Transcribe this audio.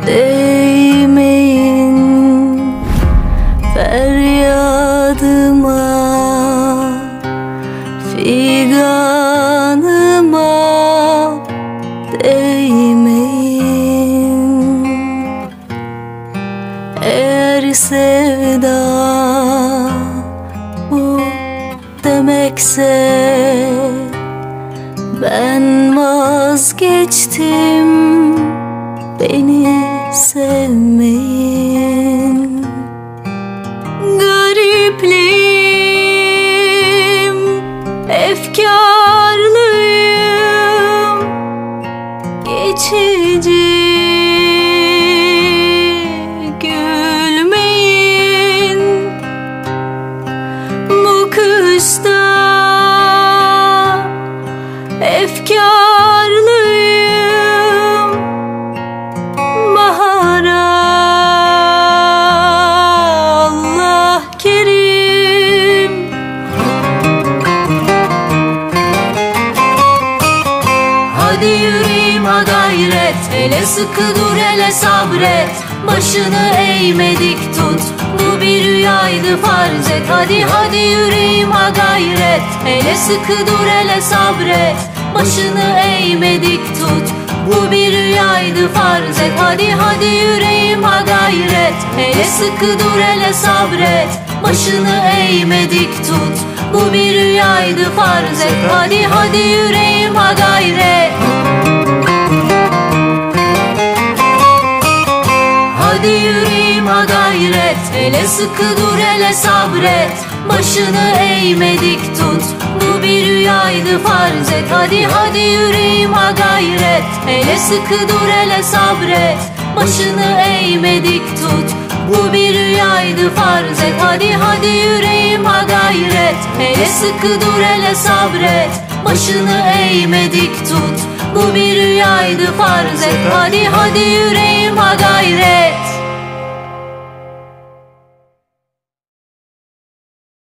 Değmeyin feryadıma, figanıma değmeyin. Eğer sevda bu demekse, ben vazgeçtim, beni sevmeyin. Garipliğim, efkarlıyım, geçici. Gülmeyin bu kışta, efkarlıyım, bahara Allah kerim. Hadi yüreğim ha gayret, hele sıkı dur hele sabret. Başını eğmedik tut, bu bir rüyaydı farz et. Hadi yüreğim ha gayret, hele sıkı dur hele sabret. Başını eğmedik tut, bu bir rüyaydı farz et. Hadi yüreğim ha gayret, hele sıkı dur hele sabret. Başını eğmedik tut, bu bir rüyaydı farz et. Hadi yüreğim ha gayret. Hadi yüreğim ha gayret, hele sıkı dur hele sabret. Başını eğmedik tut, bu bir rüyaydı farz et. Hadi yüreğim ha gayret, hele sıkı dur hele sabret. Başını eğmedik tut, bu bir rüyaydı farz et. Hadi yüreğim ha gayret, hele sıkı dur hele sabret. Başını eğmedik tut, bu bir rüyaydı farz et. Hadi yüreğim ha gayret.